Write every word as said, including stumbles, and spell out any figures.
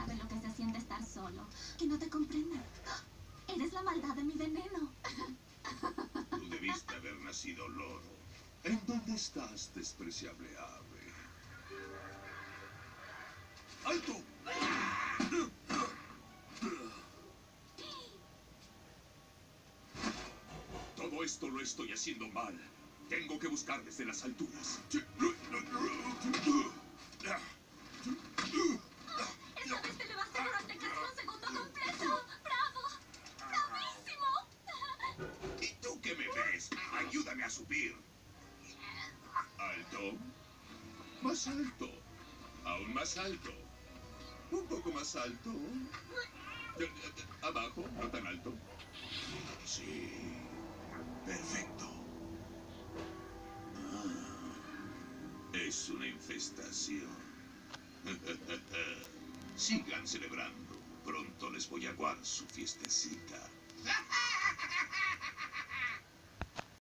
sabe lo que se siente estar solo, que no te comprende. Eres la maldad de mi veneno. Tú debiste haber nacido loro. ¿En dónde estás, despreciable ave? ¡Alto! Todo esto lo estoy haciendo mal. Tengo que buscar desde las alturas. Esta vez te elevaste durante casi un segundo completo. ¡Bravo! ¡Bravísimo! ¿Y tú qué me ves? Ayúdame a subir. ¿Alto? Más alto. Aún más alto. Un poco más alto. Abajo, no tan alto. Sí. Perfecto. Ah, es una infestación. Sigan celebrando. Pronto les voy a aguar su fiestecita.